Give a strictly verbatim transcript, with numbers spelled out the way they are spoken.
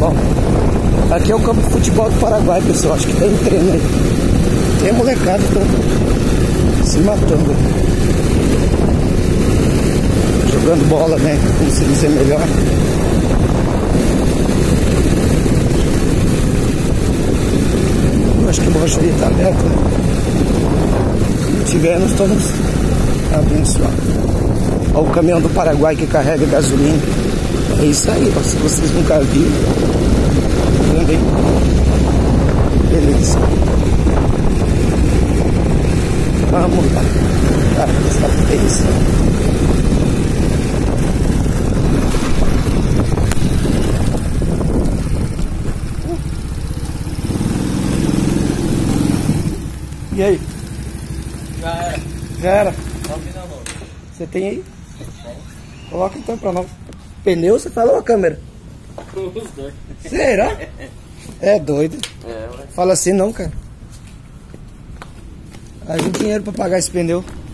Bom, aqui é o campo de futebol do Paraguai, pessoal. Acho que tem um treino aí. Tem molecada que estão se matando. Jogando bola, né? Como se dizer melhor. Eu acho que o loja aí tá aberto, né? Se tiver, nós estamos abençoados. Olha o caminhão do Paraguai que carrega gasolina. É isso aí, ó. Se vocês nunca viram, vendo aí. Beleza. Vamos lá. Cara, essa fez. E aí? Já era. Já era? Não, você tem aí? Tem. Coloca então pra nós. Pneu, você falou a câmera? Os dois. Será? É doido. É, ué. Fala assim não, cara. Ajuda dinheiro pra pagar esse pneu.